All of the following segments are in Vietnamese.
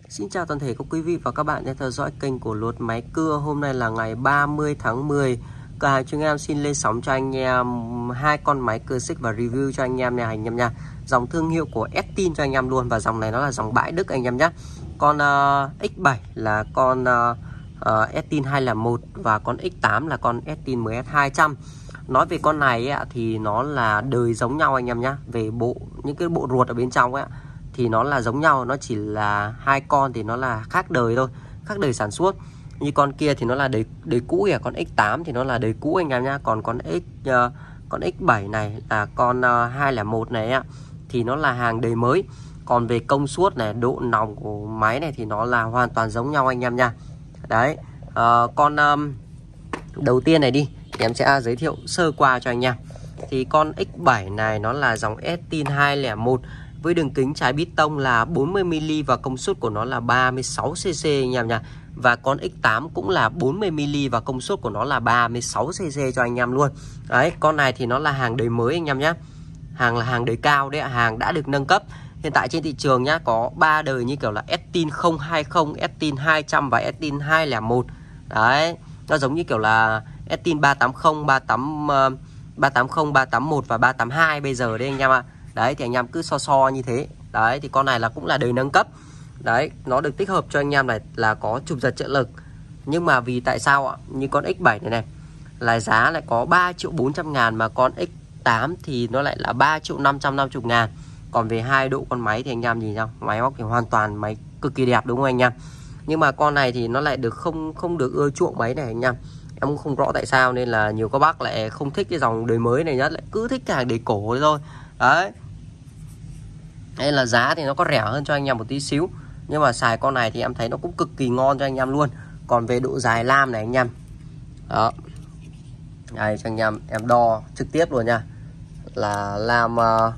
Xin chào toàn thể các quý vị và các bạn đang theo dõi kênh của Lột Máy Cưa. Hôm nay là ngày 30 tháng 10. Cửa hàng chúng em xin lên sóng cho anh em hai con máy cưa xích và review cho anh em nha anh em nha. Dòng thương hiệu của Estin cho anh em luôn, và dòng này nó là dòng bãi Đức anh em nhé. Con X7 là con Estin 201 và con X8 là con Estin MS200. Nói về con này ấy, thì nó là đời giống nhau anh em nhé. Về những cái bộ ruột ở bên trong ấy, thì nó là giống nhau, nó chỉ là hai con thì nó là khác đời thôi, khác đời sản xuất. Như con kia thì nó là đời cũ kìa, con X8 thì nó là đời cũ anh em nhá. Còn con X7 này là con 201 này á, thì nó là hàng đời mới. Còn về công suất này, độ nòng của máy này thì nó là hoàn toàn giống nhau anh em nha. Đấy, con đầu tiên này đi thì em sẽ giới thiệu sơ qua cho anh em. Thì con X7 này nó là dòng Estin 201 với đường kính trái bít tông là 40mm và công suất của nó là 36cc anh em nha. Và con X8 cũng là 40mm và công suất của nó là 36cc cho anh em luôn. Đấy, con này thì nó là hàng đời mới anh em nhé. Hàng là hàng đời cao đấy, hàng đã được nâng cấp. Hiện tại trên thị trường nhá, có 3 đời như kiểu là Estin 020, Estin 200 và Estin 201. Đấy, nó giống như kiểu là Estin 380, 380, 381 và 382 bây giờ đấy anh em ạ. Đấy, thì anh em cứ so như thế. Đấy, thì con này là cũng là đời nâng cấp. Đấy, nó được tích hợp cho anh em này là có chụp giật trợ lực. Nhưng mà vì tại sao ạ? Như con X7 này là giá lại có 3.400.000, mà con X8 thì nó lại là 3.550.000. Còn về hai độ con máy thì anh em nhìn nhau, máy móc thì hoàn toàn máy cực kỳ đẹp đúng không anh em? Nhưng mà con này thì nó lại được không được ưa chuộng máy này anh em. Em cũng không rõ tại sao nên là nhiều các bác lại không thích cái dòng đời mới này nhất, lại cứ thích cái hàng đời cổ thôi. Đấy, đây là giá thì nó có rẻ hơn cho anh em một tí xíu, nhưng mà xài con này thì em thấy nó cũng cực kỳ ngon cho anh em luôn. Còn về độ dài lam này anh em, đó, đây cho anh em đo trực tiếp luôn nha, là lam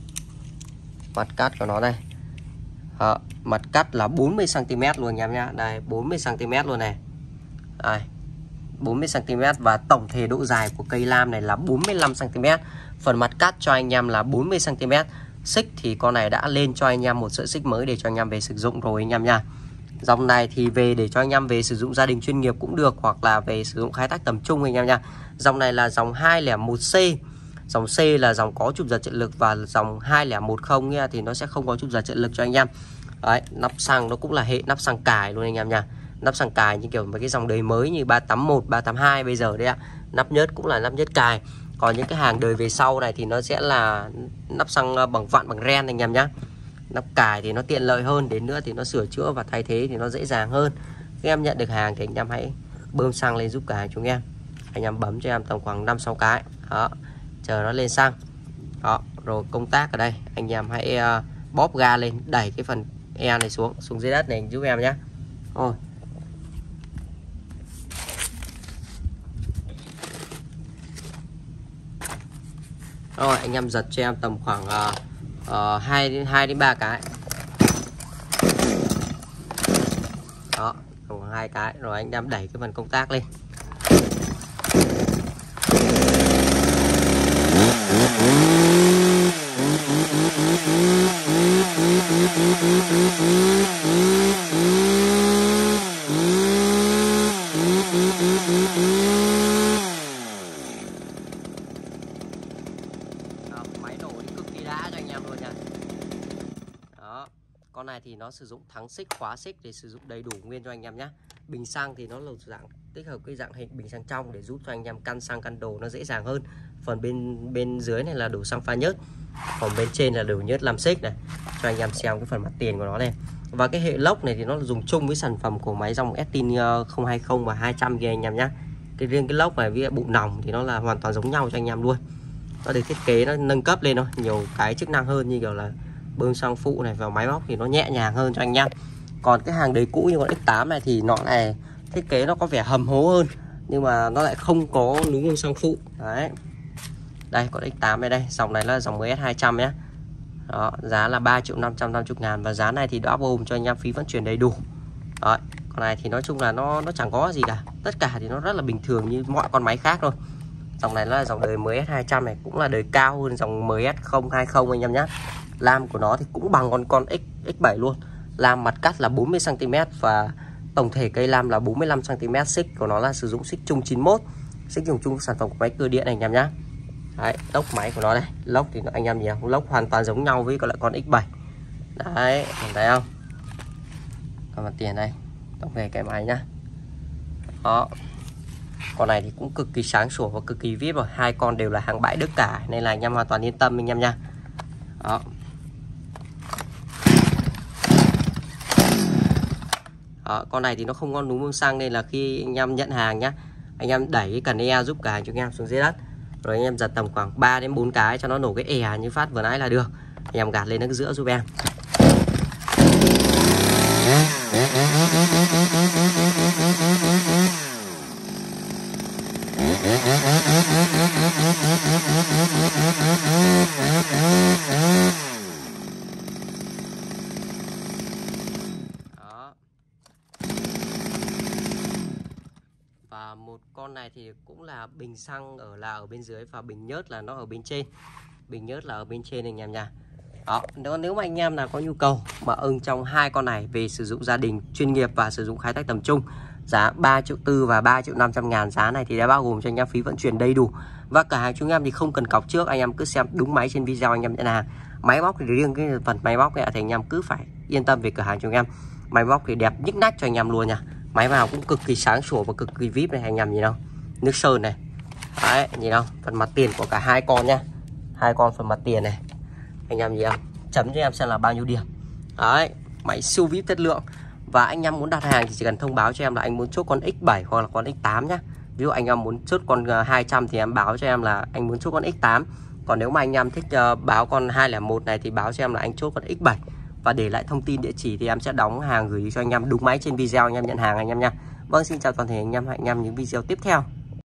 mặt cắt của nó đây. Đó, mặt cắt là 40cm luôn anh em nhá. Đây, 40cm luôn này. Đây, 40cm và tổng thể độ dài của cây lam này là 45cm. Phần mặt cắt cho anh em là 40cm. Xích thì con này đã lên cho anh em một sợi xích mới để cho anh em về sử dụng rồi anh em nha. Dòng này thì về để cho anh em về sử dụng gia đình chuyên nghiệp cũng được, hoặc là về sử dụng khai thác tầm trung anh em nha. Dòng này là dòng 201C. Dòng C là dòng có chụp giật trợ lực, và dòng 2010 nha, thì nó sẽ không có chụp giật trợ lực cho anh em. Đấy, nắp xăng nó cũng là hệ nắp xăng cài luôn anh em nha. Nắp xăng cài như kiểu mấy cái dòng đời mới như 381, 382 bây giờ đấy ạ. Nắp nhớt cũng là nắp nhớt cài. Còn những cái hàng đời về sau này thì nó sẽ là nắp xăng bằng vặn bằng ren anh em nhé. Nắp cài thì nó tiện lợi hơn, đến nữa thì nó sửa chữa và thay thế thì nó dễ dàng hơn. Khi em nhận được hàng thì anh em hãy bơm xăng lên giúp cửa hàng chúng em. Anh em bấm cho em tầm khoảng 5-6 cái. Đó, chờ nó lên xăng. Đó, rồi công tác ở đây anh em hãy bóp ga lên, đẩy cái phần e này xuống dưới đất này giúp em nhé. Rồi, rồi anh em giật cho em tầm khoảng 2 đến 3 cái. Đó, khoảng 2 cái rồi anh em đẩy cái phần công tác lên. Máy nổ thì cực kỳ đã cho anh em luôn nha. Đó, con này thì nó sử dụng thắng xích, khóa xích để sử dụng đầy đủ nguyên cho anh em nhé. Bình xăng thì nó là dạng tích hợp cái dạng hình bình xăng trong để giúp cho anh em căn xăng căn đồ nó dễ dàng hơn. Phần bên dưới này là đổ xăng pha nhớt, còn bên trên là đổ nhớt làm xích này, cho anh em xem cái phần mặt tiền của nó này. Và cái hệ lốc này thì nó dùng chung với sản phẩm của máy dòng Estin 020 và 200 kia anh em nhé. Riêng cái lốc này với bộ nòng thì nó là hoàn toàn giống nhau cho anh em luôn. Nó được thiết kế nó nâng cấp lên thôi, nhiều cái chức năng hơn, như kiểu là bơm xăng phụ này, và máy móc thì nó nhẹ nhàng hơn cho anh em. Còn cái hàng đời cũ như con X8 này thì nó này thiết kế nó có vẻ hầm hố hơn, nhưng mà nó lại không có núm bơm xăng phụ. Đấy, đây con X8 này, đây dòng này là dòng MS200 nhé. Đó, giá là 3.550.000 và giá này thì đã bao gồm cho anh em phí vận chuyển đầy đủ. Đấy, con này thì nói chung là nó chẳng có gì cả, tất cả thì nó rất là bình thường như mọi con máy khác thôi. Dòng này là dòng đời MS200 này, cũng là đời cao hơn dòng MS020 anh em nhé. Lam của nó thì cũng bằng con X7 luôn, lam mặt cắt là 40 cm và tổng thể cây lam là 45 cm. Xích của nó là sử dụng xích chung 91, xích dùng chung sản phẩm của máy cưa điện này anh em nhá. Đấy, lốc máy của nó đây, lốc thì anh em nhìn lốc hoàn toàn giống nhau với lại con X7. Đấy, thấy không? Còn mặt tiền đây, tổng về cái máy nhá. Đó. Con này thì cũng cực kỳ sáng sủa và cực kỳ vip rồi, hai con đều là hàng bãi Đức cả nên là anh em hoàn toàn yên tâm anh em nha. Đó. Đó, con này thì nó không có núm bơm xăng nên là khi anh em nhận hàng nhá, anh em đẩy cái cần e giúp cả chúng em xuống dưới đất, rồi anh em giật tầm khoảng 3 đến 4 cái cho nó nổ cái e như phát vừa nãy là được. Anh em gạt lên nước giữa giúp em. Đó. Và một con này thì cũng là bình xăng ở bên dưới và bình nhớt là nó ở bên trên. Bình nhớt là ở bên trên anh em nha. Đó, nếu mà anh em nào có nhu cầu mà ưng trong hai con này về sử dụng gia đình chuyên nghiệp và sử dụng khai thác tầm trung, giá 3,4 triệu và 3,5 triệu. Giá này thì đã bao gồm cho anh em phí vận chuyển đầy đủ. Và cả hai chúng em thì không cần cọc trước, anh em cứ xem đúng máy trên video anh em nhận hàng. Máy móc thì riêng cái phần máy móc này thì anh em cứ phải yên tâm về cửa hàng chúng em. Máy móc thì đẹp nhức nách cho anh em luôn nha. Máy vào cũng cực kỳ sáng sủa và cực kỳ vip này anh em nhìn không? Nước sơn này. Đấy, nhìn không? Phần mặt tiền của cả hai con nhá. Hai con phần mặt tiền này. Anh em nhìn không? Chấm cho em xem là bao nhiêu điểm. Đấy, máy siêu vip chất lượng. Và anh em muốn đặt hàng thì chỉ cần thông báo cho em là anh muốn chốt con X7 hoặc là con X8 nhá. Ví dụ anh em muốn chốt con 200 thì em báo cho em là anh muốn chốt con X8. Còn nếu mà anh em thích báo con 201 này thì báo cho em là anh chốt con X7. Và để lại thông tin địa chỉ thì em sẽ đóng hàng gửi cho anh em đúng máy trên video anh em nhận hàng anh em nha. Vâng, xin chào toàn thể anh em, hẹn anh em những video tiếp theo.